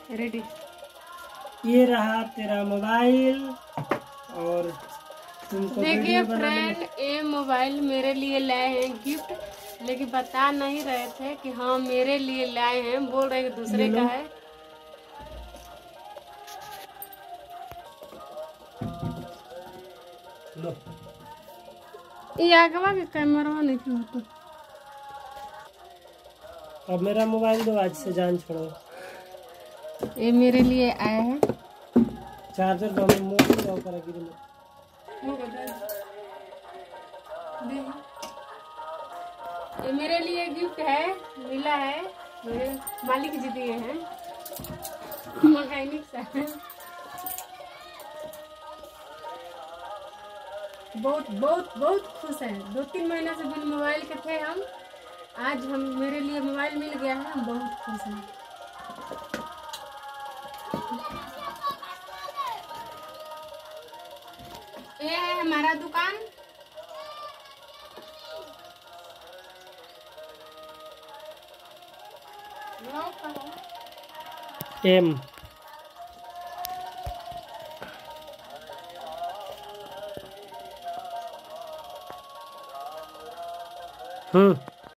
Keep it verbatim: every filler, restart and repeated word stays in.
Ready. ये रहा तेरा मोबाइल और तुमको देखिए वीडियो बनाने में फ्रेंड, ये मोबाइल मेरे लिए लाए हैं गिफ्ट, लेकिन बता नहीं रहे थे कि हाँ मेरे लिए लाए हैं, बोल रहे हैं कि दूसरे का है। लो। ये आगवा के कैमरा नहीं थी तो। अब मेरा मोबाइल दो, आज से जान छोड़ो। ये मेरे लिए आया है चार्जर तो हमें मुंह में जाओ कर गिर में। ये मेरे लिए गिफ्ट है, मिला है, मेरे मालिक जी दिए हैं, मैकेनिक साहब। बहुत बहुत बहुत खुश है। दो तीन महीने से बिन मोबाइल के थे हम, आज हम मेरे लिए मोबाइल मिल गया है, हम बहुत खुश हैं। ये है हमारा दुकान। एम हम्म